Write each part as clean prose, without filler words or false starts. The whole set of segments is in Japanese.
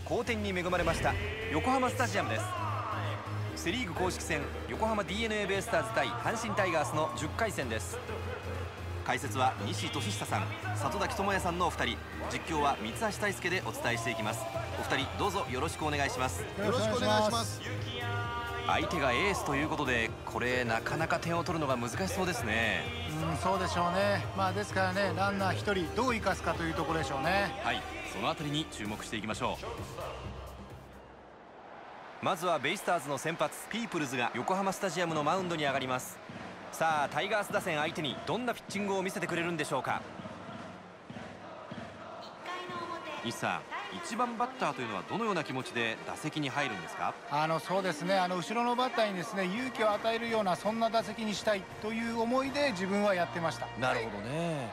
好天に恵まれました横浜スタジアムです。セリーグ公式戦、横浜 DeNA ベイスターズ対阪神タイガースの10回戦です。解説は西俊久さん、里崎智也さんのお二人、実況は三橋大輔でお伝えしていきます。お二人どうぞよろしくお願いします。 よろしくお願いします。 相手がエースということで、これなかなか点を取るのが難しそうですね。 そうでしょうね。ですからね、ランナー1人どう生かすかというところでしょうね。 はい、そのあたりに注目していきましょう。まずはベイスターズの先発ピープルズが横浜スタジアムのマウンドに上がります。さあタイガース打線相手にどんなピッチングを見せてくれるんでしょうか。西さん、1番バッターというのはどのような気持ちで打席に入るんですか。 そうですね、後ろのバッターにですね、勇気を与えるようなそんな打席にしたいという思いで自分はやってました。 なるほどね。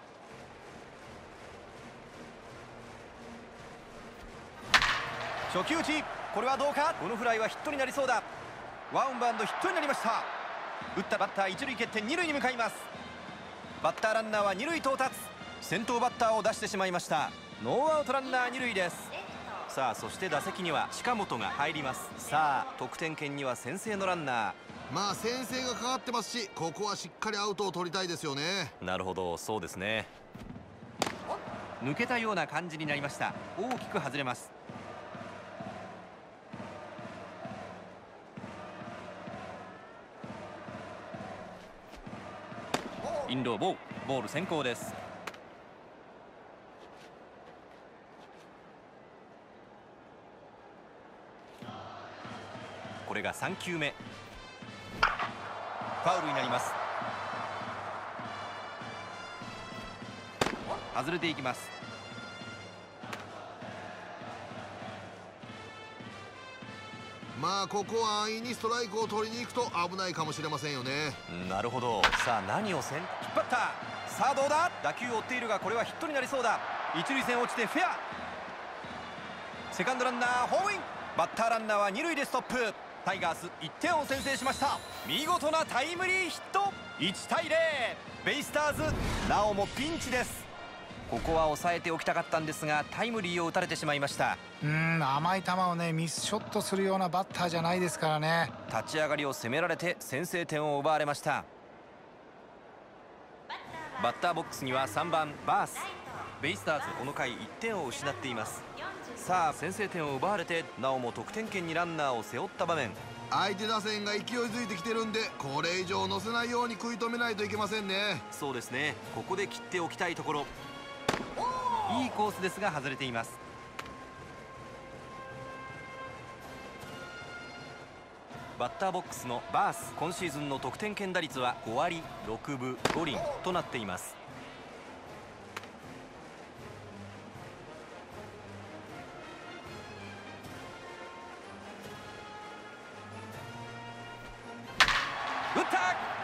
初球打ち、これはどうか。このフライはヒットになりそうだ。ワンバウンドヒットになりました。打ったバッター一塁蹴って二塁に向かいます。バッターランナーは二塁到達。先頭バッターを出してしまいました。ノーアウトランナー二塁です。さあそして打席には近本が入ります。さあ得点圏には先制のランナー。先制がかかってますし、ここはしっかりアウトを取りたいですよね。 なるほど、そうですね。抜けたような感じになりました。大きく外れます。インローボール先行です。これが3球目、ファウルになります。外れていきます。 ここは安易にストライクを取りに行くと危ないかもしれませんよね。 なるほど。さあ何を引っ張った。さあどうだ。打球を追っているがこれはヒットになりそうだ。一塁線落ちてフェア。セカンドランナーホームイン。バッターランナーは二塁でストップ。タイガース1点を先制しました。見事なタイムリーヒット。1対0。ベイスターズなおもピンチです。ここは抑えておきたかったんですがタイムリーを打たれてしまいました。 甘い球をねミスショットするようなバッターじゃないですからね。 立ち上がりを攻められて先制点を奪われました。バッターボックスには3番バース。ベイスターズこの回1点を失っています。さあ先制点を奪われてなおも得点圏にランナーを背負った場面。 相手打線が勢いづいてきてるんで、これ以上乗せないように食い止めないといけませんね。 そうですね、ここで切っておきたいところ。いいコースですが外れています。バッターボックスのバース、今シーズンの得点圏打率は5割6分5厘となっています。打った。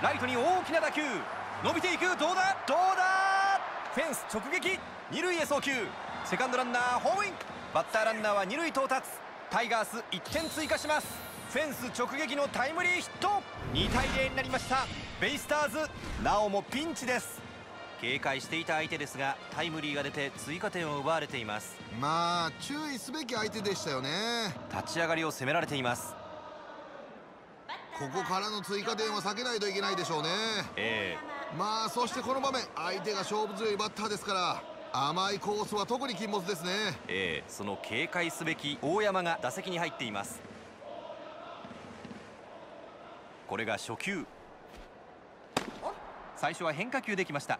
ライトに大きな打球伸びていく。どうだどうだ。フェンス直撃。二塁へ送球。セカンドランナーホームイン。バッターランナーは二塁到達。タイガース1点追加します。フェンス直撃のタイムリーヒット。2対0になりました。ベイスターズなおもピンチです。警戒していた相手ですがタイムリーが出て追加点を奪われています。 注意すべき相手でしたよね。 立ち上がりを攻められています。 ここからの追加点は避けないといけないでしょうね。そしてこの場面、相手が勝負強いバッターですから甘いコースは特に禁物ですね。 その警戒すべき大山が打席に入っています。これが初球。最初は変化球できました。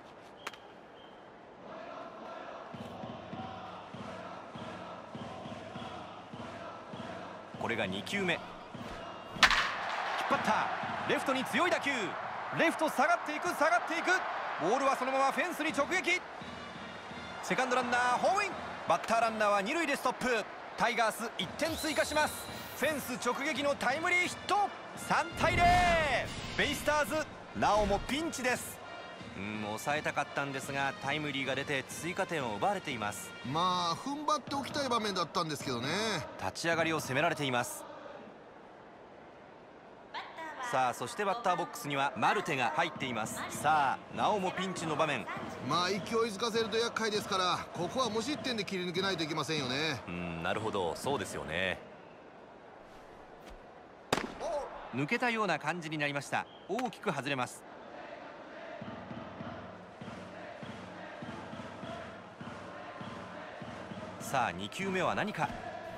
これが2球目。引っ張った。レフトに強い打球。レフト下がっていく下がっていく。ボールはそのままフェンスに直撃。セカンドランナーホームイン。バッターランナーは二塁でストップ。タイガース1点追加します。フェンス直撃のタイムリーヒット。3対0。ベイスターズなおもピンチです。抑えたかったんですがタイムリーが出て追加点を奪われています。 踏ん張っておきたい場面だったんですけどね。 立ち上がりを攻められています。 さあそしてバッターボックスにはマルテが入っています。さあなおもピンチの場面。 まあ勢いづかせると厄介ですから、ここは無失点で切り抜けないといけませんよね。 なるほど、そうですよね。抜けたような感じになりました。大きく外れます。さあ2球目は何か。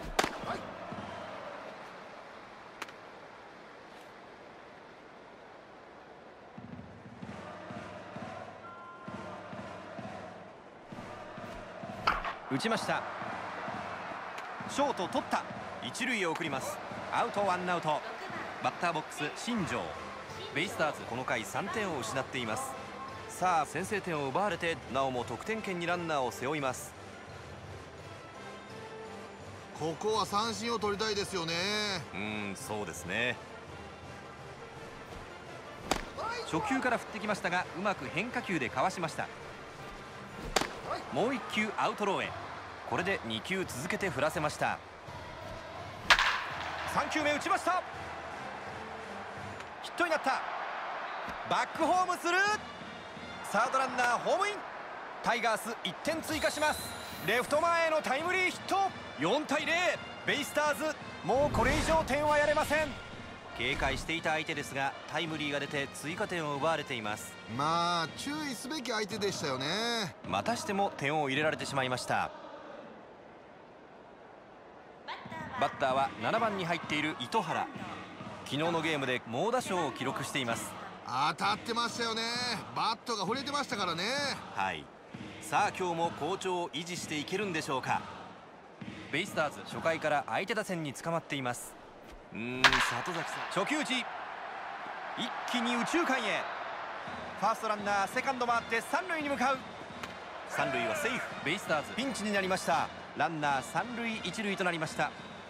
打ちました。ショート取った。一塁へ送ります。アウト、ワンアウト。バッターボックス新庄。ベイスターズこの回3点を失っています。さあ先制点を奪われてなおも得点圏にランナーを背負います。 ここは三振を取りたいですよね。 そうですね。初球から振ってきましたがうまく変化球でかわしました。もう1球アウトローへ。これで2球続けて振らせました。3球目打ちました。ヒットになった。バックホームする。サードランナーホームイン。タイガース1点追加します。レフト前へのタイムリーヒット。4対0。ベイスターズもうこれ以上点はやれません。警戒していた相手ですがタイムリーが出て追加点を奪われています。 まあ注意すべき相手でしたよね。 またしても点を入れられてしまいました。バッターは7番に入っている糸原。昨日のゲームで猛打賞を記録しています。 当たってましたよね。バットが触れてましたからね。 はい。さあ今日も好調を維持していけるんでしょうか。ベイスターズ初回から相手打線に捕まっています。里崎さん、初球打ち。一気に右中間へ。ファーストランナーセカンド回って三塁に向かう。三塁はセーフ。ベイスターズピンチになりました。ランナー三塁一塁となりました。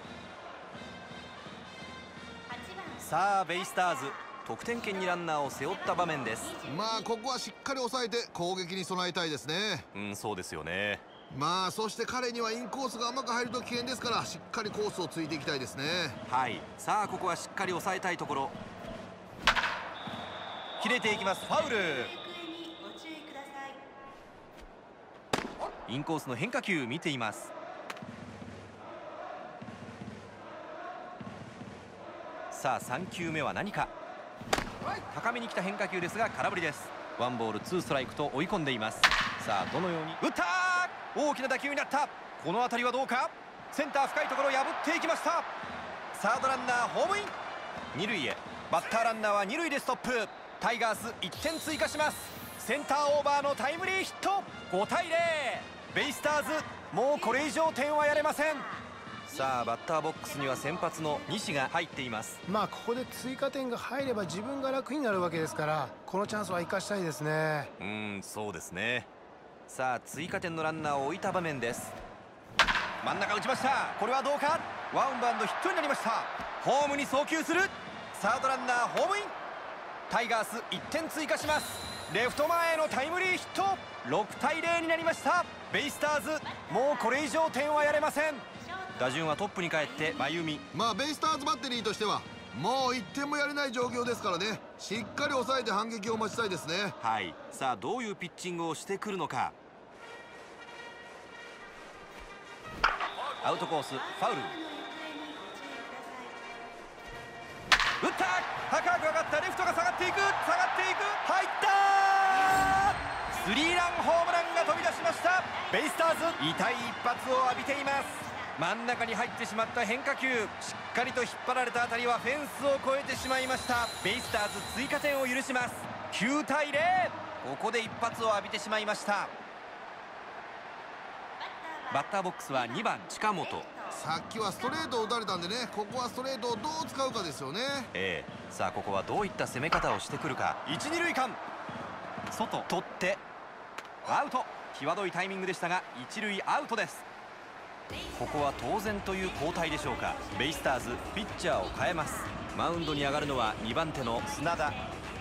さあベイスターズ得点圏にランナーを背負った場面です。 まあここはしっかり抑えて攻撃に備えたいですね。 そうですよね。 まあそして彼にはインコースが甘く入ると危険ですから、しっかりコースをついていきたいですね。 はい。さあここはしっかり抑えたいところ。切れていきます。ファウル。インコースの変化球見ています。さあ3球目は何か。高めに来た変化球ですが空振りです。ワンボールツーストライクと追い込んでいます。さあどのように打った。大きな打球になった。この当たりはどうか。センター深いところ破っていきました。サードランナーホームイン。二塁へ。バッターランナーは二塁でストップ。タイガース1点追加します。センターオーバーのタイムリーヒット。5対0。ベイスターズもうこれ以上点はやれません。さあバッターボックスには先発の西が入っています。 まあここで追加点が入れば自分が楽になるわけですから、このチャンスは生かしたいですね。 そうですね。さあ追加点のランナーを置いた場面です。真ん中打ちました。これはどうか。ワンバウンドヒットになりました。ホームに送球する。サードランナーホームイン。タイガース1点追加します。レフト前へのタイムリーヒット。6対0になりました。ベイスターズもうこれ以上点はやれません。打順はトップに帰って真由美。 まあベイスターズバッテリーとしてはもう1点もやれない状況ですからね、しっかり抑えて反撃を待ちたいですね。 はい。さあどういうピッチングをしてくるのか。アウトコースファウル。打った。高く上がった。レフトが下がっていく。下がっていく。入った。スリーランホームランが飛び出しました。ベイスターズ痛い一発を浴びています。真ん中に入ってしまった変化球、しっかりと引っ張られた当たりはフェンスを越えてしまいました。ベイスターズ追加点を許します。9対0。ここで一発を浴びてしまいました。バッターボックスは2番近本。 さっきはストレートを打たれたんでね、ここはストレートをどう使うかですよね。 さあここはどういった攻め方をしてくるか。一二塁間。外取ってアウト。際どいタイミングでしたが一塁アウトです。ここは当然という交代でしょうか。ベイスターズピッチャーを変えます。マウンドに上がるのは2番手の砂田。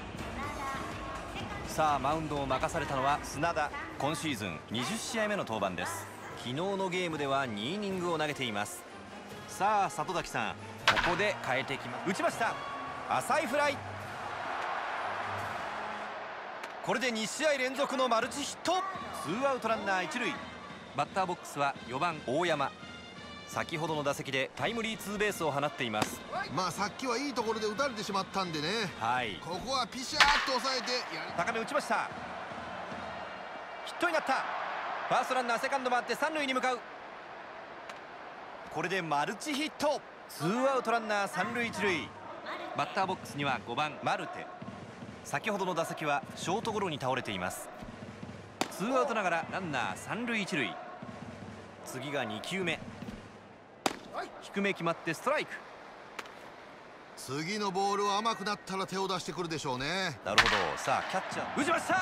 さあマウンドを任されたのは砂田。今シーズン20試合目の登板です。昨日のゲームでは2イニングを投げています。さあ里崎さん、ここで変えてきます。打ちました。浅いフライ。 これで2試合連続のマルチヒット。ツーアウトランナー1塁。バッターボックスは4番大山。先ほどの打席でタイムリーツーベースを放っています。 まあさっきはいいところで打たれてしまったんでね、ここはピシャーッと抑えて高め打ちました。ヒットになった。ファーストランナーセカンド回って三塁に向かう。これでマルチヒット。ツーアウトランナー三塁一塁。バッターボックスには5番マルテ。先ほどの打席はショートゴロに倒れています。ツーアウトながらランナー三塁一塁。次が2球目。低め決まってストライク。 次のボールは甘くなったら手を出してくるでしょうね。 なるほど。さあキャッチャー打ちました。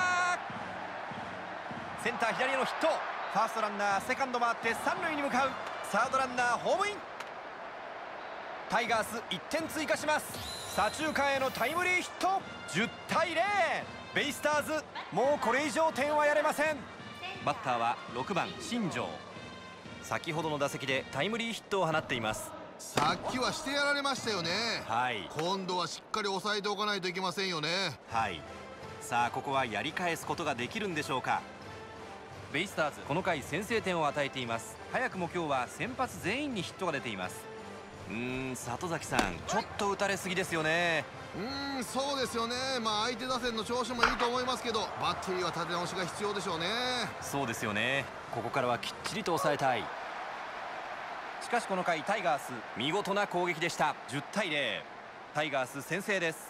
センター左へのヒット。ファーストランナーセカンド回って三塁に向かう。サードランナーホームイン。タイガース1点追加します。左中間へのタイムリーヒット。10対0。ベイスターズもうこれ以上点はやれません。バッターは6番新庄。先ほどの打席でタイムリーヒットを放っています。 さっきはしてやられましたよね。今度はしっかり抑えておかないといけませんよね。さあここはやり返すことができるんでしょうか。ベイスターズこの回先制点を与えています。早くも今日は先発全員にヒットが出ています。里崎さん、ちょっと打たれすぎですよね。そうですよね。まあ相手打線の調子もいいと思いますけど、バッテリーは立て直しが必要でしょうね。そうですよね。ここからはきっちりと抑えたい。しかしこの回タイガース見事な攻撃でした。10対0。タイガース先制です。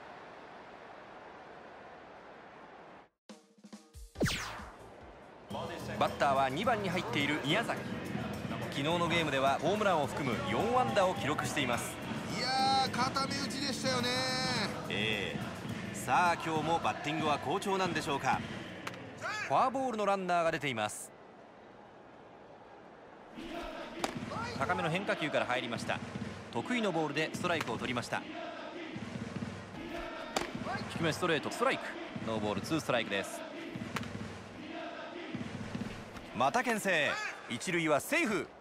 バッターは2番に入っている宮崎。昨日のゲームではホームランを含む4安打を記録しています。いやー、固め打ちでしたよね。さあ今日もバッティングは好調なんでしょうか。フォアボールのランナーが出ています。高めの変化球から入りました。得意のボールでストライクを取りました。低めストレートストライク。ノーボールツーストライクです。また牽制。一塁はセーフ。引っ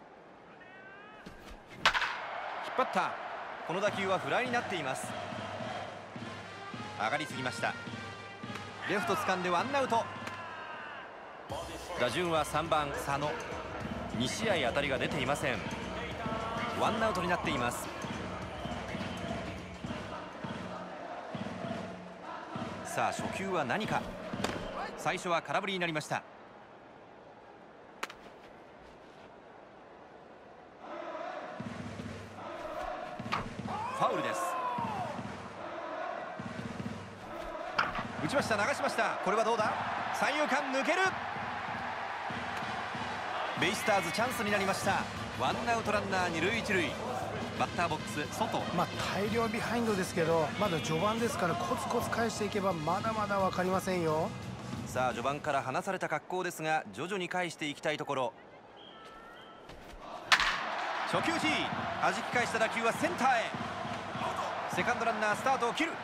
張った。この打球はフライになっています。上がりすぎました。レフト掴んでワンアウト。打順は3番佐野。2試合当たりが出ていません。ワンアウトになっています。さあ初球は何か。最初は空振りになりました。ファウルです。打ちました。流しました。これはどうだ。三遊間抜ける。ベイスターズチャンスになりました。ワンアウトランナー二塁一塁。バッターボックス外。 大量ビハインドですけど、まだ序盤ですからコツコツ返していけばまだまだ分かりませんよ。 さあ序盤から離された格好ですが、徐々に返していきたいところ。初球 G。 弾き返した打球はセンターへ。セカンドランナースタートを切る。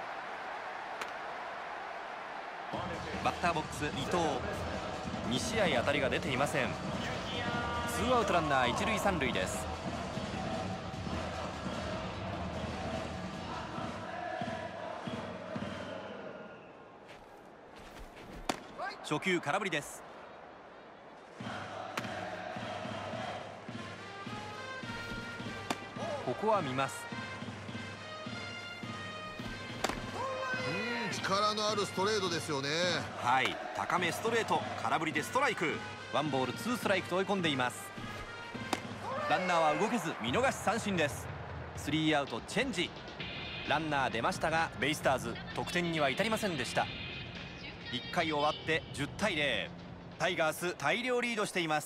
バッターボックス伊藤。2試合当たりが出ていません。ツーアウトランナー一塁三塁です。初球空振りです。ここは見ます。 力のあるストレートですよね。 高めストレート。空振りでストライク。ワンボールツーストライクと追い込んでいます。ランナーは動けず見逃し三振です。スリーアウトチェンジ。ランナー出ましたがベイスターズ得点には至りませんでした。1回終わって10対0。タイガース大量リードしています。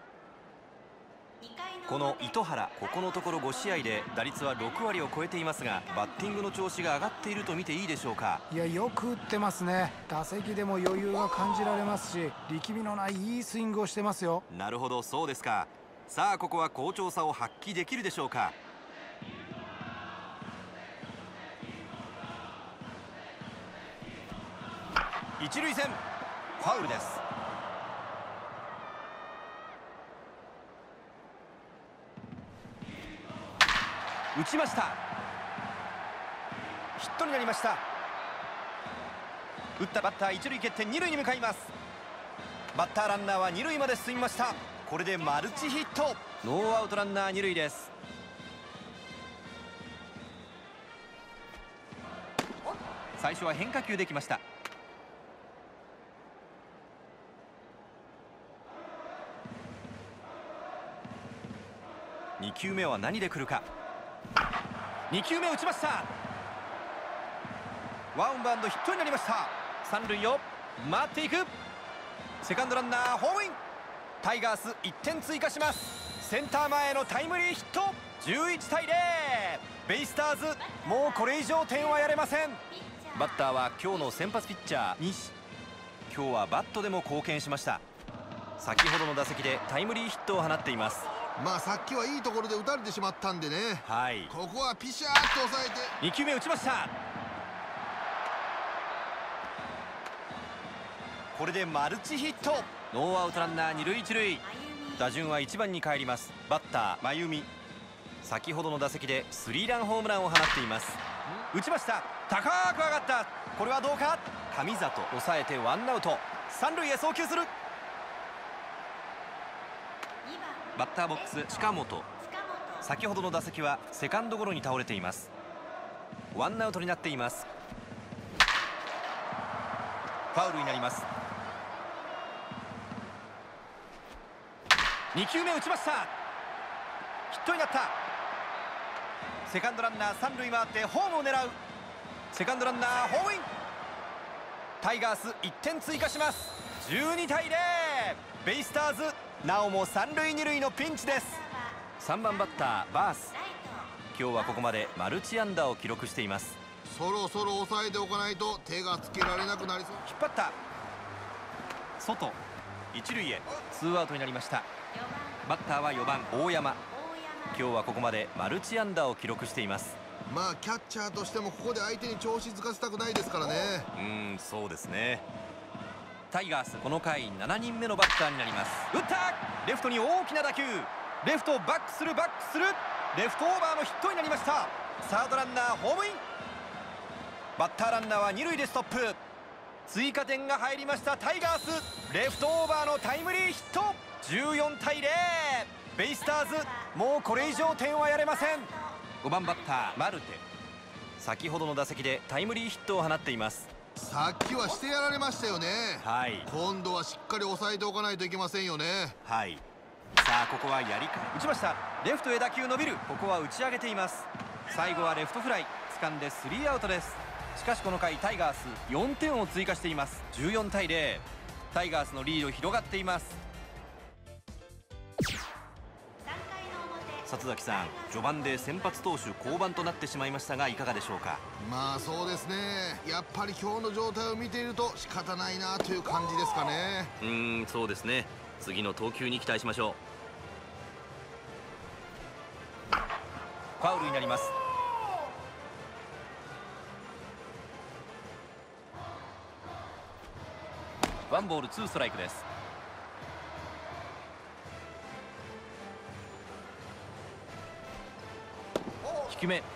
この糸原、ここのところ5試合で打率は6割を超えていますが、バッティングの調子が上がっていると見ていいでしょうか。 いや、よく打ってますね。打席でも余裕が感じられますし、力みのないいいスイングをしてますよ。 なるほど、そうですか。さあここは好調さを発揮できるでしょうか。一塁線ファウルです。打ちました。ヒットになりました。 打ったバッター一塁蹴って二塁に向かいます。バッターランナーは二塁まで進みました。これでマルチヒット。ノーアウトランナー二塁です。最初は変化球できました。2球目は何で来るか。2球目打ちました。ワンバウンドヒットになりました。三塁を回っていく。セカンドランナーホームイン。タイガース1点追加します。センター前へのタイムリーヒット。11対0。ベイスターズもうこれ以上点はやれません。バッターは今日の先発ピッチャー西。今日はバットでも貢献しました。先ほどの打席でタイムリーヒットを放っています。 まあさっきはいいところで打たれてしまったんでね。はい、ここはピシャーッと抑えて 2球目打ちました。これでマルチヒット。ノーアウトランナー二塁一塁。打順は1番に帰ります。バッター真由美。先ほどの打席でスリーランホームランを放っています。打ちました。高く上がった。これはどうか。神里抑えてワンアウト。三塁へ送球する。バッターボックス近本。先ほどの打席はセカンドゴロに倒れています。ワンアウトになっています。ファウルになります。2球目打ちました。ヒットになった。セカンドランナー三塁回ってホームを狙う。セカンドランナーホームイン。タイガース1点追加します。12対0。ベイスターズなおも三塁二塁のピンチです。3番バッターバース。今日はここまでマルチ安打を記録しています。 そろそろ抑えておかないと手がつけられなくなりそう。 引っ張った。外一塁へ。ツーアウトになりました。バッターは4番大山。今日はここまでマルチ安打を記録しています。 まあキャッチャーとしてもここで相手に調子づかせたくないですからね。 そうですね。タイガースこの回7人目のバッターになります。打った。レフトに大きな打球。レフトバックするバックする。レフトオーバーのヒットになりました。サードランナーホームイン。バッターランナーは二塁でストップ。追加点が入りましたタイガース。レフトオーバーのタイムリーヒット。14対0。ベイスターズもうこれ以上点はやれません。5番バッターマルテ。先ほどの打席でタイムリーヒットを放っています。 さっきはしてやられましたよね。 はい、 今度はしっかり抑えておかないといけませんよね。 はい、さあここはやりか打ちました。レフトへ打球伸びる。ここは打ち上げています。最後はレフトフライ掴んでスリーアウトです。しかしこの回タイガース4点を追加しています。14対0。タイガースのリード広がっています。里崎さん、序盤で先発投手降板となってしまいましたがいかがでしょうか。 まあそうですね。やっぱり今日の状態を見ていると仕方ないなという感じですかね。 そうですね。次の投球に期待しましょう。ファウルになります。ワンボールツーストライクです。低め。いい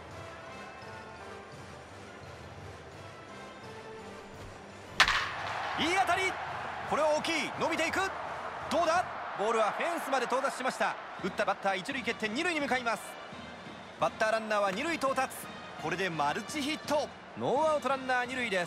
当たり。これは大きい。伸びていく。どうだ。ボールはフェンスまで到達しました。打ったバッター一塁蹴って二塁に向かいます。バッターランナーは二塁到達。これでマルチヒット。ノーアウトランナー二塁です。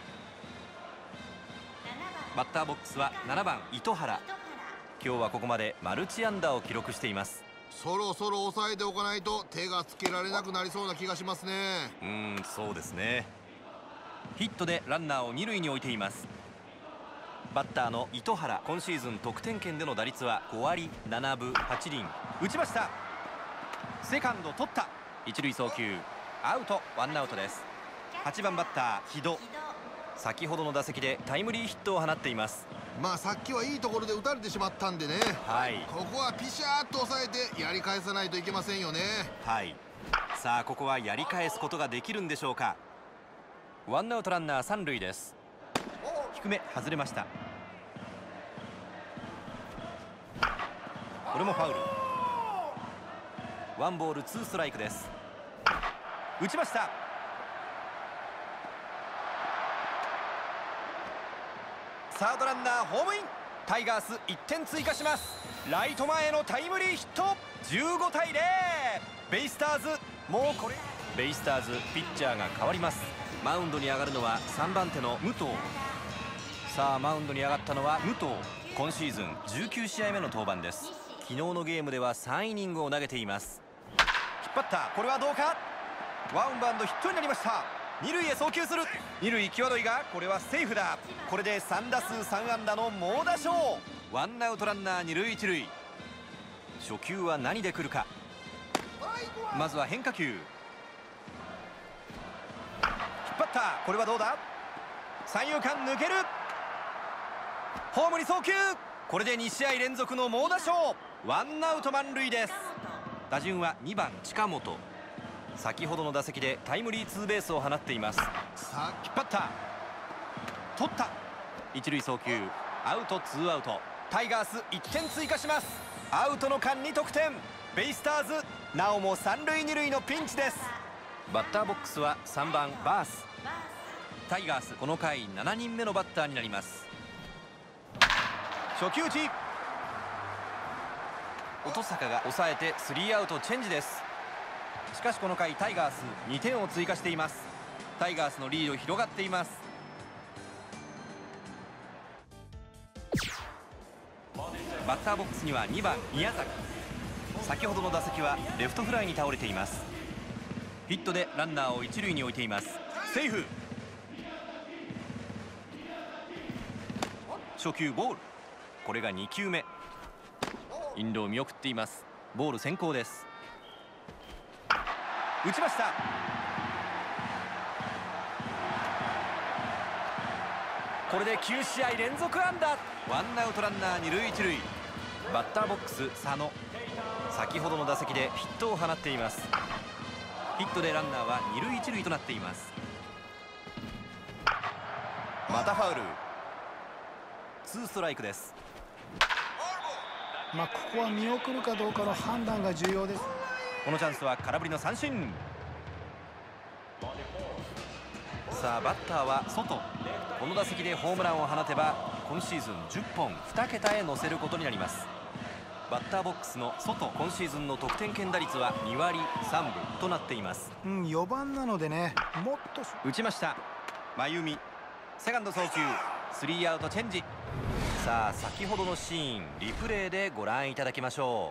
バッターボックスは7番糸原。今日はここまでマルチ安打を記録しています。 そろそろ抑えておかないと手がつけられなくなりそうな気がしますね。 そうですね。ヒットでランナーを二塁に置いています。バッターの糸原、今シーズン得点圏での打率は5割7分8厘。打ちました。セカンド取った。一塁送球アウト。ワンアウトです。8番バッター木戸。先ほどの打席でタイムリーヒットを放っています。 まあさっきはいいところで打たれてしまったんでね。はい、ここはピシャーッと抑えてやり返さないといけませんよね。 はい、さあここはやり返すことができるんでしょうか。ワンアウトランナー三塁です。低め外れました。これもファウル。ワンボールツーストライクです。打ちました。 サードランナーホームイン。タイガース1点追加します。ライト前へのタイムリーヒット。15対0。ベイスターズ、もうこれ。ベイスターズピッチャーが変わります。マウンドに上がるのは3番手の武藤。さあマウンドに上がったのは武藤。今シーズン19試合目の登板です。昨日のゲームでは3イニングを投げています。引っ張った。これはどうか。ワンバウンドヒットになりました。二塁へ送球する。二塁際どいが、これはセーフだ。これで3打数3安打の猛打賞。ワンアウトランナー二塁一塁。初球は何で来るか。まずは変化球。引っ張った。これはどうだ。三遊間抜ける。ホームに送球。これで2試合連続の猛打賞。ワンアウト満塁です。打順は2番近本。先ほどの打席でタイムリーツーベースを放っています。さあ引っ張った。取った。一塁送球。アウトツーアウト。タイガース1点追加します。アウトの間に得点。ベイスターズなおも三塁二塁のピンチです。バッターボックスは3番バース。タイガースこの回7人目のバッターになります。初球打ち。音坂が抑えてスリーアウトチェンジです。しかしこの回タイガース2点を追加しています。タイガースのリード広がっています。バッターボックスには2番宮崎。先ほどの打席はレフトフライに倒れています。ヒットでランナーを一塁に置いています。セーフ。初球ボール。これが2球目。インロー見送っています。ボール先行です。打ちました。これで9試合連続安打。ワンアウトランナー二塁一塁。バッターボックス佐野。先ほどの打席でヒットを放っています。ヒットでランナーは二塁一塁となっています。またファウル。ツーストライクです。 ここは見送るかどうかの判断が重要です。 このチャンスは空振りの三振。さあバッターは外。この打席でホームランを放てば今シーズン10本2桁へ乗せることになります。バッターボックスの外、今シーズンの得点圏打率は2割3分となっています。 4番なのでね、もっと打ちました。真由美、セカンド送球。スリーアウトチェンジ。さあ先ほどのシーンリプレイでご覧いただきましょ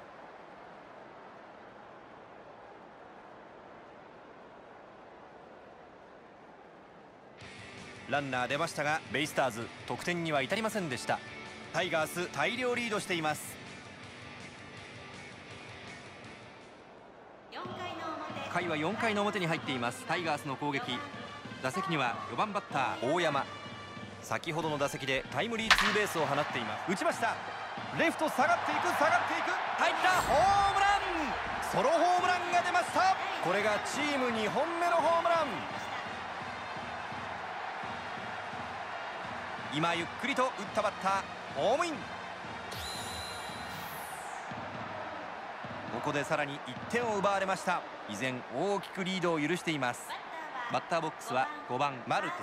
う。ランナー出ましたがベイスターズ得点には至りませんでした。タイガース大量リードしています。回は4回の表に入っています。タイガースの攻撃。打席には4番バッター大山。先ほどの打席でタイムリーツーベースを放っています。打ちました。レフト下がっていく、下がっていく。入った。ホームラン。ソロホームランが出ました。これがチーム2本目のホームラン。今ゆっくりと打ったバッターホームイン。ここでさらに1点を奪われました。依然大きくリードを許しています。バッターボックスは5番マルテ。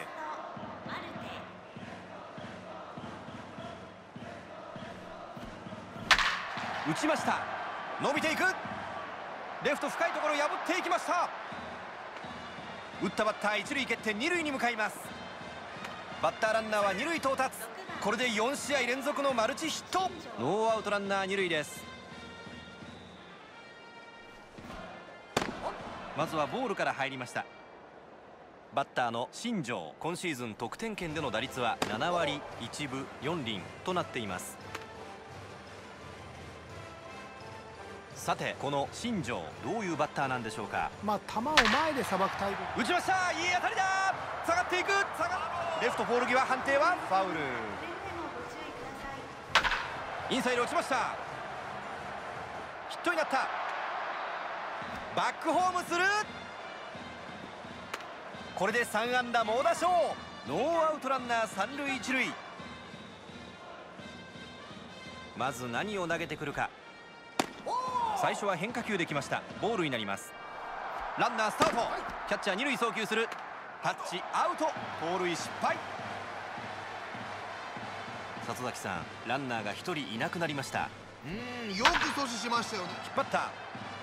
打ちました。伸びていく。レフト深いところ破っていきました。打ったバッター一塁蹴って二塁に向かいます。バッターランナーは二塁到達。これで4試合連続のマルチヒット。ノーアウトランナー二塁です。まずはボールから入りました。バッターの新庄、今シーズン得点圏での打率は7割1分4厘となっています。さてこの新庄どういうバッターなんでしょうか。 球を前でさばくタイプ。 打ちました。いい当たりだ。下がっていく。レフトポール際、判定はファウル。インサイド落ちました。ヒットになった。バックホームする。これで3安打猛打賞。ノーアウトランナー三塁一塁。まず何を投げてくるか。最初は変化球できました。ボールになります。ランナースタート。キャッチャー二塁送球する。タッチアウト。盗塁失敗。 里崎さん、ランナーが1人いなくなりました。 よく阻止しましたよね。 引っ張った。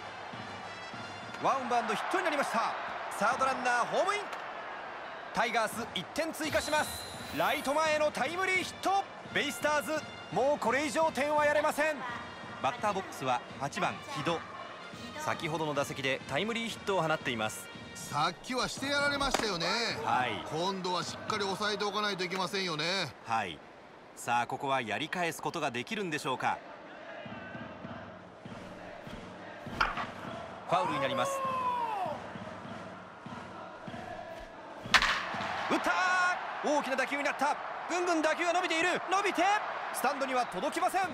ワンバウンドヒットになりました。サードランナーホームイン。タイガース1点追加します。ライト前へのタイムリーヒット。ベイスターズもうこれ以上点はやれません。バッターボックスは8番木戸。先ほどの打席でタイムリーヒットを放っています。 さっきはしてやられましたよね。 はい、 今度はしっかり抑えておかないといけませんよね。 はい。さあここはやり返すことができるんでしょうか。ファウルになります。打ったー。大きな打球になった。ぐんぐん打球が伸びている。伸びてスタンドには届きません。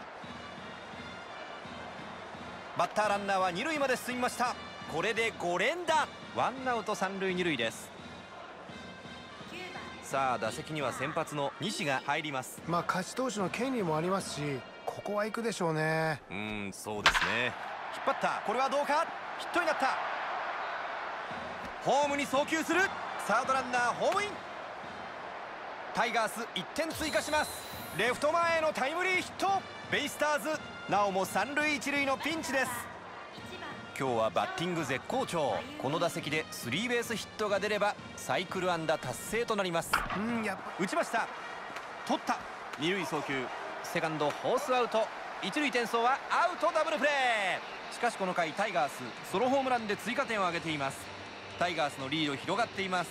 バッターランナーは2塁まで進みました。これで5連打。ワンアウト3塁2塁です。さあ打席には先発の西が入ります。 勝ち投手の権利もありますし、ここは行くでしょうね。 そうですね。引っ張った。これはどうか。ヒットになった。ホームに送球する。サードランナーホームイン。タイガース1点追加します。レフト前へのタイムリーヒット。ベイスターズなおも3塁1塁のピンチです。今日はバッティング絶好調。この打席でスリーベースヒットが出ればサイクル安打達成となります。打ちました。取った。二塁送球。セカンドホースアウト。一塁転送はアウト。ダブルプレー。しかしこの回タイガースソロホームランで追加点を挙げています。タイガースのリード広がっています。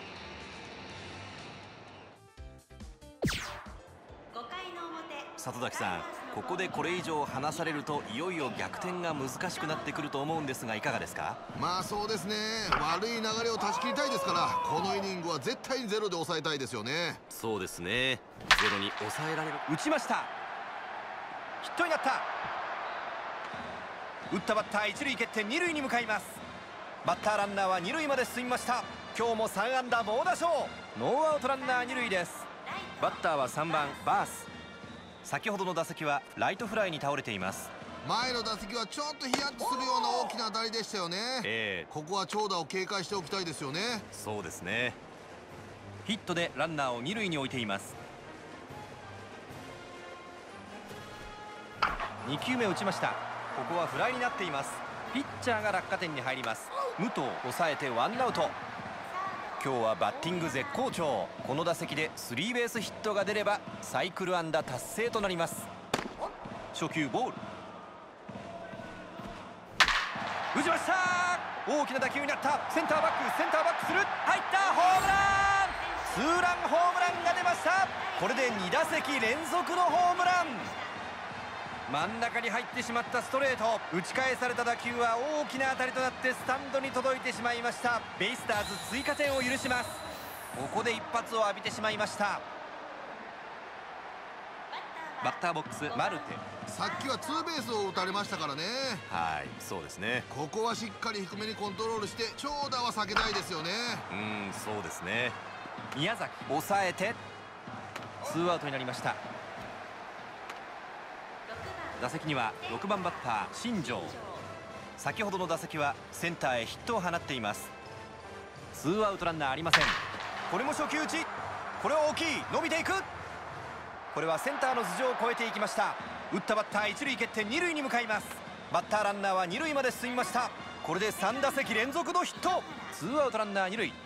里崎さん、ここでこれ以上離されるといよいよ逆転が難しくなってくると思うんですが、いかがですか。 そうですね。悪い流れを断ち切りたいですから、このイニングは絶対にゼロで抑えたいですよね。 そうですね。ゼロに抑えられる。打ちました。ヒットになった。打ったバッター一塁蹴って二塁に向かいます。バッターランナーは二塁まで進みました。今日も3安打猛打賞。ノーアウトランナー二塁です。バッターは3番バース。先ほどの打席はライトフライに倒れています。 前の打席はちょっとヒヤッとするような大きな当たりでしたよね。ここは長打を警戒しておきたいですよね。 そうですね。ヒットでランナーを二塁に置いています。2球目打ちました。ここはフライになっています。ピッチャーが落下点に入ります。武藤抑えてワンアウト。今日はバッティング絶好調。この打席でスリーベースヒットが出ればサイクル安打達成となります。初球ボール。打ちました。大きな打球になった。センターバックする。入った。ホームラン。ツーランホームランが出ました。これで2打席連続のホームラン。真ん中に入ってしまったストレート。打ち返された打球は大きな当たりとなってスタンドに届いてしまいました。ベイスターズ追加点を許します。ここで一発を浴びてしまいました。バッターボックスマルテ。 さっきはツーベースを打たれましたからね。 はい、そうですね。 ここはしっかり低めにコントロールして長打は避けたいですよね。 そうですね。宮崎抑えてツーアウトになりました。打席には6番バッター新庄。先ほどの打席はセンターへヒットを放っています。ツーアウトランナーありません。これも初球打ち。これは大きい。伸びていく。これはセンターの頭上を越えていきました。打ったバッター一塁蹴って二塁に向かいます。バッターランナーは二塁まで進みました。これで3打席連続のヒット。ツーアウトランナー二塁。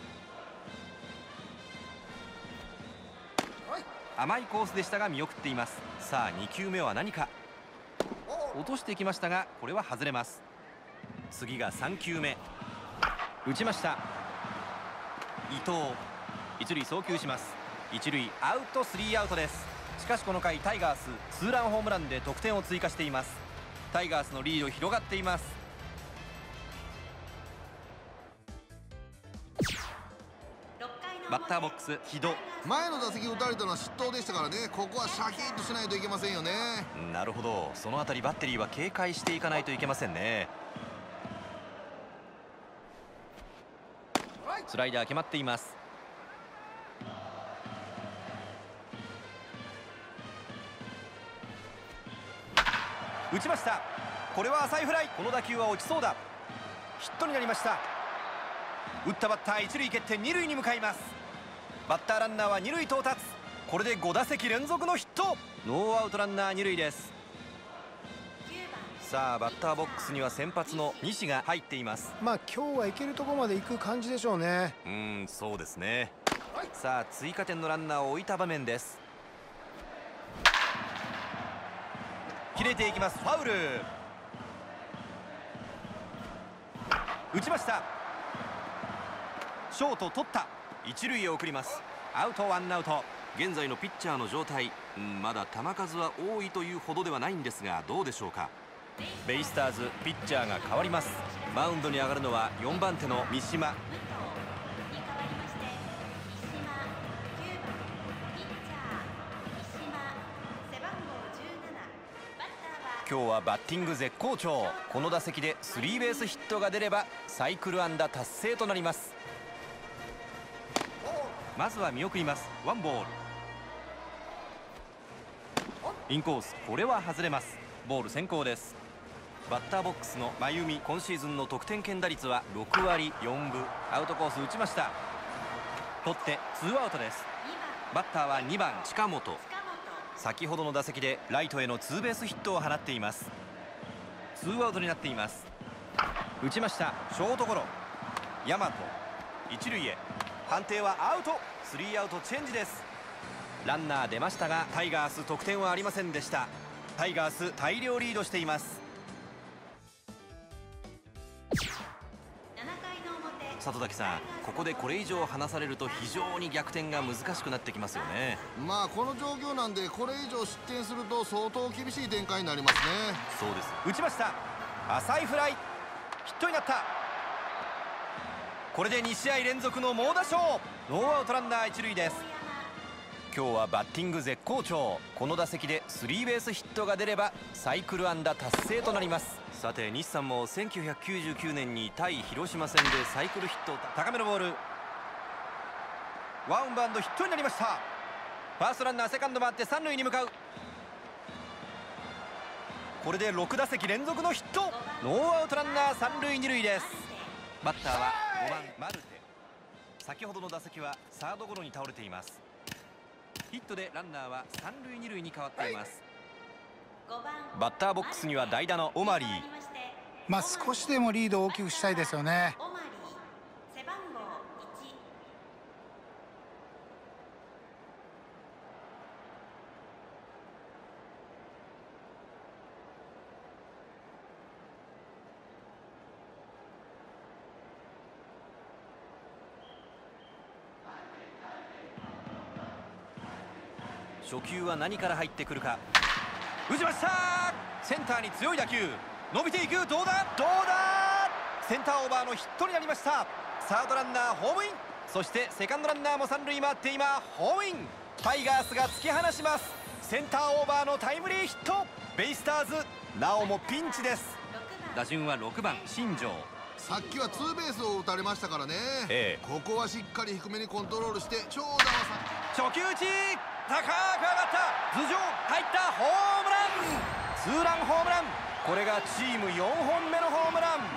甘いコースでしたが見送っています。さあ2球目は何か。落としてきましたがこれは外れます。次が3球目。打ちました。伊藤一塁送球します。一塁アウト。3アウトです。しかしこの回タイガースツーランホームランで得点を追加しています。タイガースのリード広がっています。バッターボックス木戸。 前の打席打たれたのは失投でしたからね。ここはシャキッとしないといけませんよね。 なるほど。そのあたりバッテリーは警戒していかないといけませんね。スライダー決まっています。打ちました。これは浅いフライ。この打球は落ちそうだ。ヒットになりました。打ったバッター一塁蹴って二塁に向かいます。バッターランナーは二塁到達。 これで5打席連続のヒット。ノーアウトランナー2塁です。さあバッターボックスには先発の西が入っています。 今日はいけるところまで行く感じでしょうね。 そうですね。さあ追加点のランナーを置いた場面です。切れていきます。ファウル。打ちました。ショート取った。一塁へ送ります。アウト、ワンアウト。現在のピッチャーの状態、まだ球数は多いというほどではないんですが、どうでしょうか。ベイスターズピッチャーが変わります。マウンドに上がるのは4番手の三島。今日はバッティング絶好調。この打席でスリーベースヒットが出ればサイクル安打達成となります。まずは見送ります。ワンボール。インコース、これは外れます。ボール先行です。バッターボックスの真由美、今シーズンの得点圏打率は6割4分。アウトコース打ちました。取って2アウトです。バッターは2番近本。先ほどの打席でライトへのツーベースヒットを放っています。2アウトになっています。打ちました。ショートゴロ。大和一塁へ。判定はアウト。3アウトチェンジです。ランナー出ましたがタイガース得点はありませんでした。タイガース大量リードしています。里崎さん、ここでこれ以上離されると非常に逆転が難しくなってきますよね。 この状況なんでこれ以上失点すると相当厳しい展開になりますね。 そうです。打ちました。浅いフライ。ヒットになった。これで2試合連続の猛打賞。ノーアウトランナー一塁です。今日はバッティング絶好調。この打席でスリーベースヒットが出ればサイクル安打達成となります。さて西さんも1999年に対広島戦でサイクルヒット。高めのボール。ワンバウンドヒットになりました。ファーストランナーセカンド回って三塁に向かう。これで6打席連続のヒット。ノーアウトランナー三塁二塁です。バッターは5番マルテ。先ほどの打席はサードゴロに倒れています。ヒットでランナーは三塁二塁に変わっています。バッターボックスには代打のオマリー。 少しでもリードを大きくしたいですよね。 初球は何から入ってくるか。打ちました。センターに強い打球。伸びていく。どうだどうだ。センターオーバーのヒットになりました。サードランナーホームイン。そしてセカンドランナーも三塁回って今ホームイン。タイガースが突き放します。センターオーバーのタイムリーヒット。ベイスターズなおもピンチです。打順は6番新庄。 さっきはツーベースを打たれましたからね、ここはしっかり低めにコントロールして長打は初球打ち。高く上がった。頭上入った。ホームラン。ツーランホームラン。これがチーム4本目のホームラン。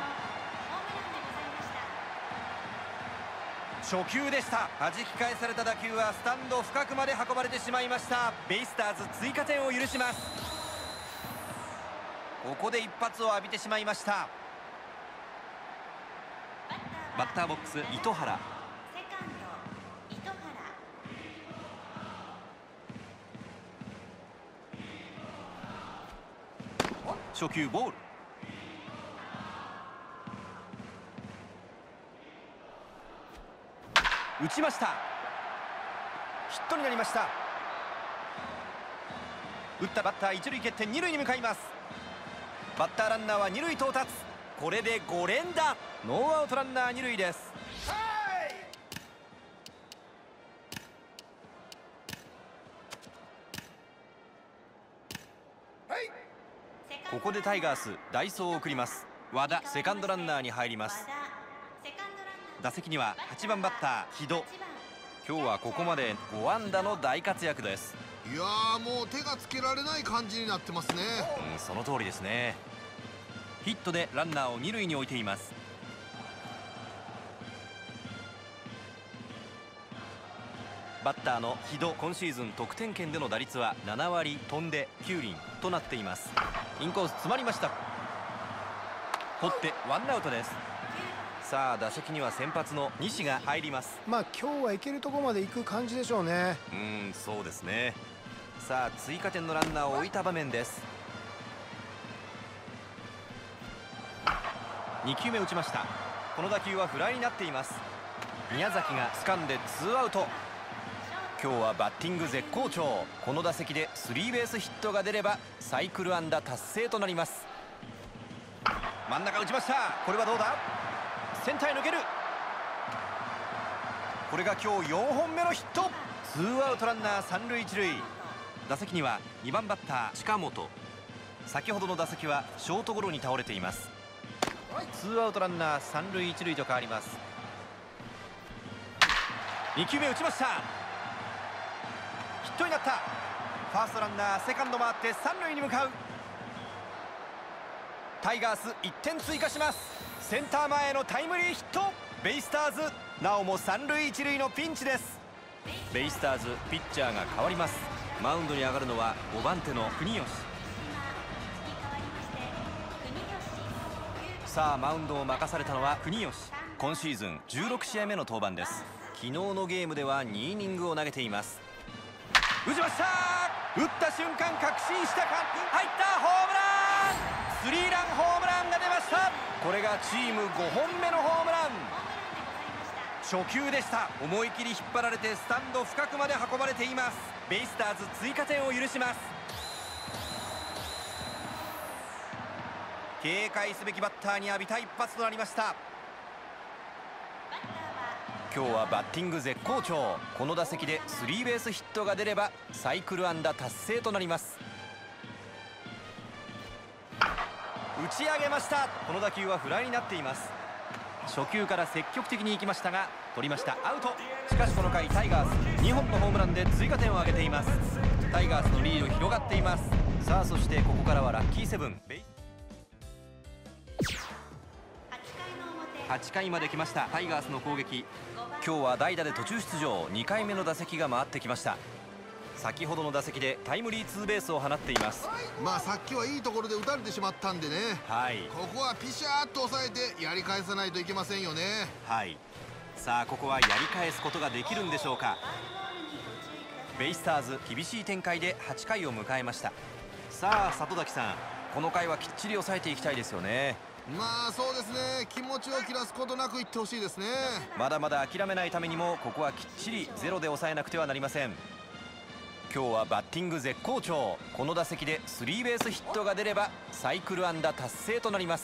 初球でした。弾き返された打球はスタンド深くまで運ばれてしまいました。ベイスターズ追加点を許します。ここで一発を浴びてしまいました。バッターボックス糸原。初球ボール。打ちました。ヒットになりました。打ったバッター一塁蹴って二塁に向かいます。バッターランナーは二塁到達。これで5連打。ノーアウトランナー二塁です。ここでタイガース代走を送ります。和田セカンドランナーに入ります。打席には8番バッター木戸。今日はここまで5安打の大活躍です。 いやー、もう手がつけられない感じになってますね。 その通りですね。ヒットでランナーを二塁に置いています。 バッターの木戸、今シーズン得点圏での打率は7割飛んで9厘となっています。インコース詰まりました。取ってワンアウトです。さあ打席には先発の西が入ります。 今日はいけるところまで行く感じでしょうね。 そうですね。さあ追加点のランナーを置いた場面です。2球目打ちました。この打球はフライになっています。宮崎が掴んでツーアウト。今日はバッティング絶好調。この打席でスリーベースヒットが出ればサイクル安打達成となります。真ん中打ちました。これはどうだ。センターへ抜ける。これが今日4本目のヒット。ツーアウトランナー三塁一塁。打席には2番バッター近本。先ほどの打席はショートゴロに倒れています。ツーアウトランナー三塁一塁と変わります。2球目打ちました。ヒットになった。ファーストランナーセカンド回って三塁に向かう。タイガース1点追加します。センター前へのタイムリーヒット。ベイスターズなおも三塁一塁のピンチです。ベイスターズピッチャーが変わります。マウンドに上がるのは5番手の国吉。さあマウンドを任されたのは国吉。今シーズン16試合目の登板です。昨日のゲームでは2イニングを投げています。打ちました。打った瞬間確信したか。入ったホームラン。スリーランホームランが出ました。これがチーム5本目のホームラン。初球でした。思い切り引っ張られてスタンド深くまで運ばれています。ベイスターズ追加点を許します。警戒すべきバッターに浴びた一発となりました。今日はバッティング絶好調。この打席でスリーベースヒットが出ればサイクル安打達成となります。打ち上げました。この打球はフライになっています。初球から積極的に行きましたが取りました。アウト。しかしこの回タイガース2本のホームランで追加点を挙げています。タイガースのリード広がっています。さあそしてここからはラッキーセブン。8回まで来ました。タイガースの攻撃。今日は代打で途中出場。2回目の打席が回ってきました。先ほどの打席でタイムリーツーベースを放っています。 さっきはいいところで打たれてしまったんでね、ここはピシャーっと抑えてやり返さないといけませんよね。 さあここはやり返すことができるんでしょうか。ベイスターズ厳しい展開で8回を迎えました。さあ里崎さん、この回はきっちり抑えていきたいですよね。 そうですね。気持ちを切らすことなくいってほしいですね。 まだまだ諦めないためにもここはきっちりゼロで抑えなくてはなりません。今日はバッティング絶好調。この打席でスリーベースヒットが出ればサイクル安打達成となります。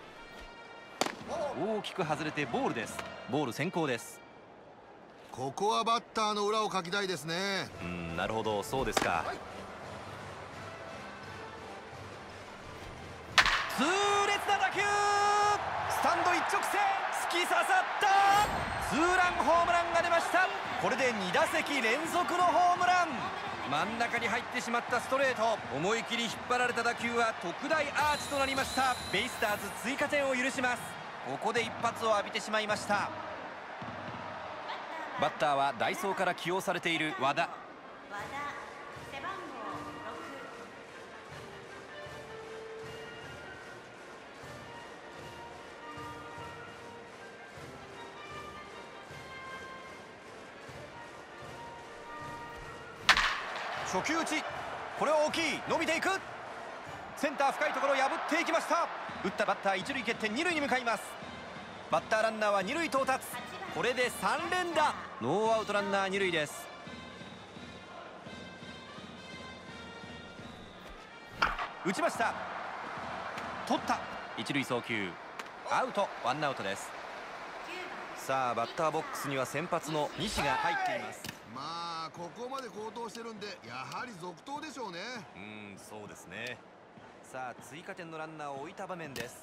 大きく外れてボールです。ボール先行です。 ここはバッターの裏をかきたいですね。 なるほど、そうですか。痛烈な打球。スタンド一直線突き刺さった。ツーランホームランが出ました。これで2打席連続のホームラン。真ん中に入ってしまったストレート。思い切り引っ張られた打球は特大アーチとなりました。ベイスターズ追加点を許します。ここで一発を浴びてしまいました。バッターは代走から起用されている和田。初球打ち。これは大きい。伸びていく。センター深いところ破っていきました。打ったバッター一塁蹴って二塁に向かいます。バッターランナーは二塁到達。これで3連打。ノーアウトランナー二塁です。打ちました。取った。一塁送球アウト。ワンアウトです。さあバッターボックスには先発の西が入っています。 ここまで好投してるんでやはり続投でしょうね。 そうですね。さあ追加点のランナーを置いた場面です。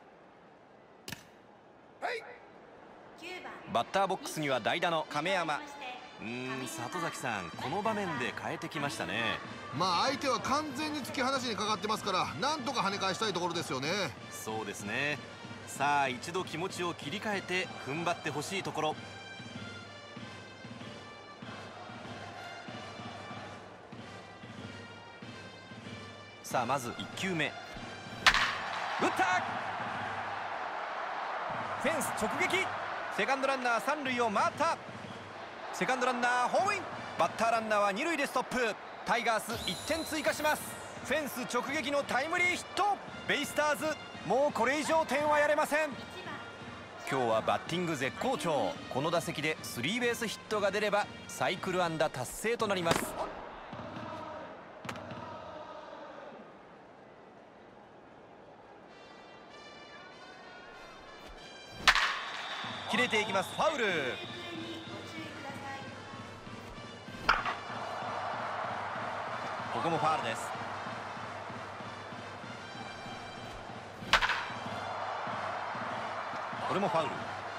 バッターボックスには代打の亀山。里崎さん、この場面で変えてきましたね。 相手は完全に突き放しにかかってますからなんとか跳ね返したいところですよね。 そうですね。さあ一度気持ちを切り替えて踏ん張ってほしいところ。 さあまず1球目、打ったフェンス直撃。セカンドランナー3塁を回った。セカンドランナーホームイン。バッターランナーは2塁でストップ。タイガース1点追加します。フェンス直撃のタイムリーヒット。ベイスターズもうこれ以上点はやれません。今日はバッティング絶好調。この打席でスリーベースヒットが出ればサイクル安打達成となります。切れていきます。ファウル。ここもファウルです。これもファウル。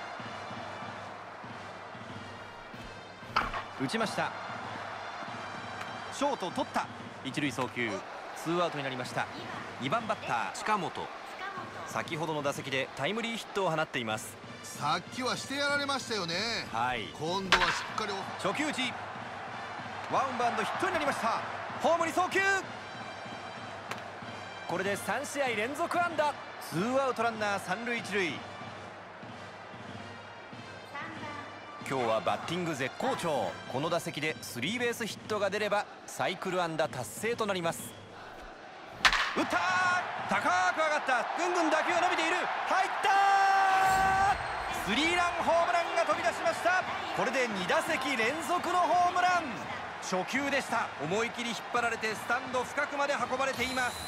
打ちました。ショート取った。一塁送球。ツーアウトになりました。2番バッター近本、先ほどの打席でタイムリーヒットを放っています。 さっきはしてやられましたよね。 はい、 今度はしっかり初球打ち。ワンバウンドヒットになりました。ホームに送球。これで3試合連続安打。ツーアウトランナー3塁1塁。今日はバッティング絶好調。この打席でスリーベースヒットが出ればサイクル安打達成となります。打った。高く上がった。ぐんぐん打球が伸びている。入った。スリーランホームランが飛び出しました。これで2打席連続のホームラン。初球でした。思い切り引っ張られてスタンド深くまで運ばれています。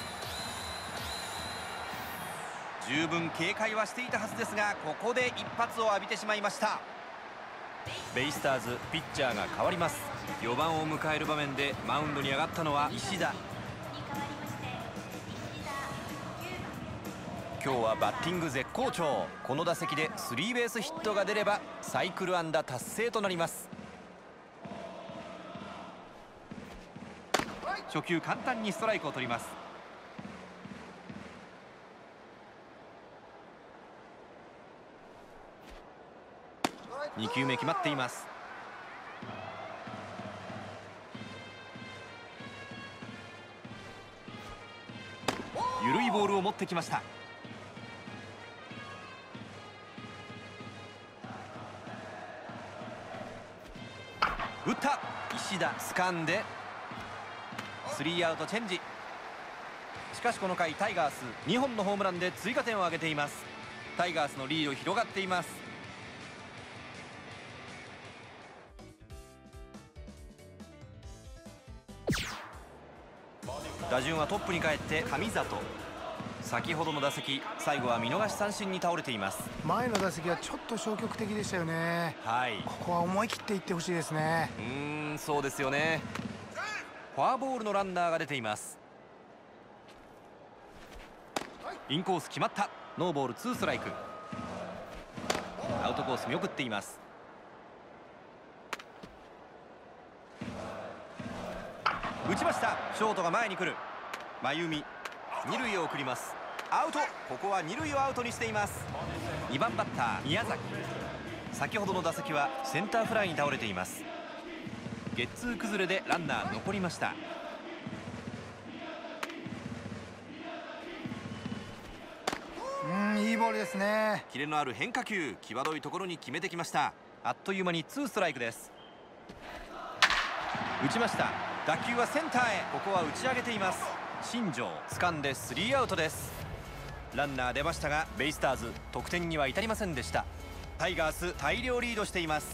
十分警戒はしていたはずですが、ここで一発を浴びてしまいました。ベイスターズピッチャーが変わります。4番を迎える場面でマウンドに上がったのは石田。今日はバッティング絶好調。この打席でスリーベースヒットが出ればサイクル安打達成となります。初球簡単にストライクを取ります。2球目決まっています。緩いボールを持ってきました。打った。石田掴んでスリーアウトチェンジ。しかしこの回タイガース2本のホームランで追加点を挙げています。タイガースのリード広がっています。打順はトップに帰って神里。先ほどの打席最後は見逃し三振に倒れています。 前の打席はちょっと消極的でしたよね。 はい、 ここは思い切っていってほしいですね。 そうですよね。フォアボールのランナーが出ています。インコース決まった。ノーボールツーストライク。アウトコース見送っています。打ちました。ショートが前に来る。真由美二塁を送ります。アウト。ここは二塁をアウトにしています。2番バッター宮崎。先ほどの打席はセンターフライに倒れています。ゲッツー崩れでランナー残りました。 いいボールですね。 キレのある変化球、際どいところに決めてきました。あっという間にツーストライクです。打ちました。打球はセンターへ。ここは打ち上げています。新庄掴んでスリーアウトです。ランナー出ましたがベイスターズ得点には至りませんでした。タイガース大量リードしています。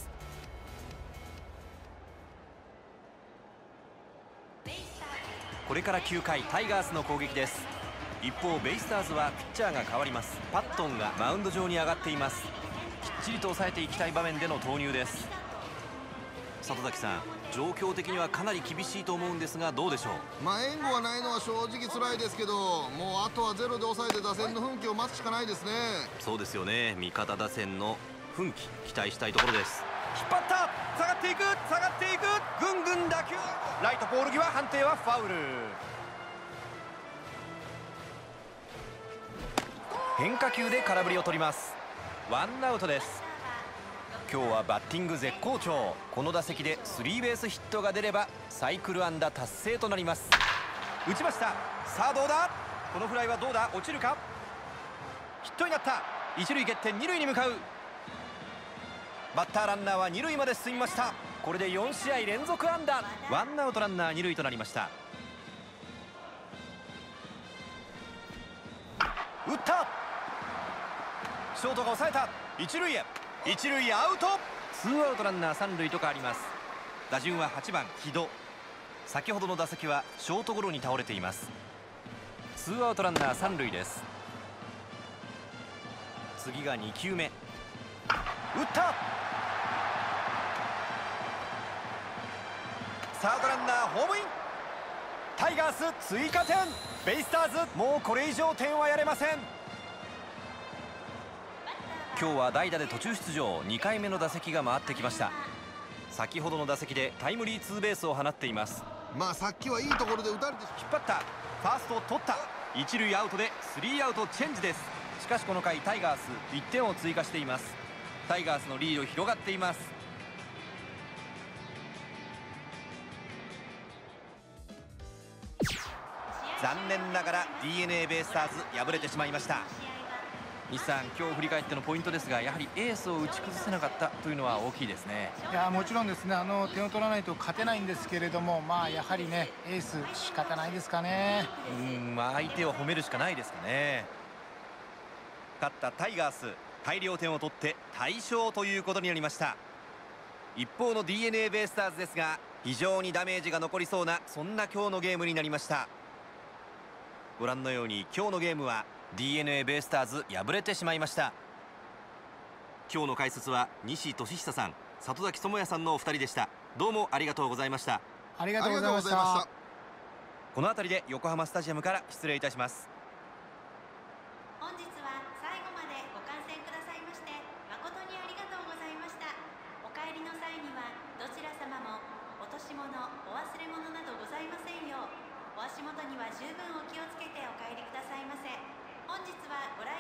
これから9回タイガースの攻撃です。一方ベイスターズはピッチャーが変わります。パットンがマウンド上に上がっています。きっちりと抑えていきたい場面での投入です。里崎さん、状況的にはかなり厳しいと思うんですがどうでしょう。 援護がないのは正直辛いですけど、もうあとはゼロで抑えて打線の奮起を待つしかないですね。 そうですよね。味方打線の奮起期待したいところです。引っ張った。下がっていく下がっていく。ぐんぐん打球。ライトポール際。判定はファウル。変化球で空振りを取ります。ワンアウトです。今日はバッティング絶好調。この打席でスリーベースヒットが出ればサイクル安打達成となります。 打ちました。さあどうだ、このフライはどうだ、落ちるか。ヒットになった。一塁蹴って二塁に向かう。バッターランナーは二塁まで進みました。これで4試合連続安打。ワンアウトランナー二塁となりました。打った。ショートが抑えた。一塁へ、一塁アウト。ツーアウトランナー三塁と変わります。打順は8番木戸。先ほどの打席はショートゴロに倒れています。ツーアウトランナー三塁です。次が2球目。打った。サードランナーホームイン。タイガース追加点。ベイスターズもうこれ以上点はやれません。今日は代打で途中出場、2回目の打席が回ってきました。先ほどの打席でタイムリーツーベースを放っています。 まあさっきはいいところで打たれて、 引っ張った。ファーストを取った。一塁アウトでスリーアウトチェンジです。しかしこの回タイガース1点を追加しています。タイガースのリード広がっています。残念ながら DNA ベイスターズ敗れてしまいました。西さん、今日振り返ってのポイントですが、やはりエースを打ち崩せなかったというのは大きいですね。 いやもちろんですね、点を取らないと勝てないんですけれども、まあやはりねエース仕方ないですかね。 まあ相手を褒めるしかないですかね。勝ったタイガース、大量点を取って大勝ということになりました。一方の DNA ベイスターズですが、非常にダメージが残りそうな、そんな今日のゲームになりました。ご覧のように今日のゲームは DNA ベイスターズ敗れてしまいました。今日の解説は西俊久さん、里崎智也さんのお二人でした。どうもありがとうございました。 ありがとうございました。 この辺りで横浜スタジアムから失礼いたします。 本日は最後までご観戦くださいまして誠にありがとうございました。お帰りの際にはどちら様も落とし物、お忘れ物などございませんよう、お足元には十分お気をつけてお帰りくださいませ。本日はご来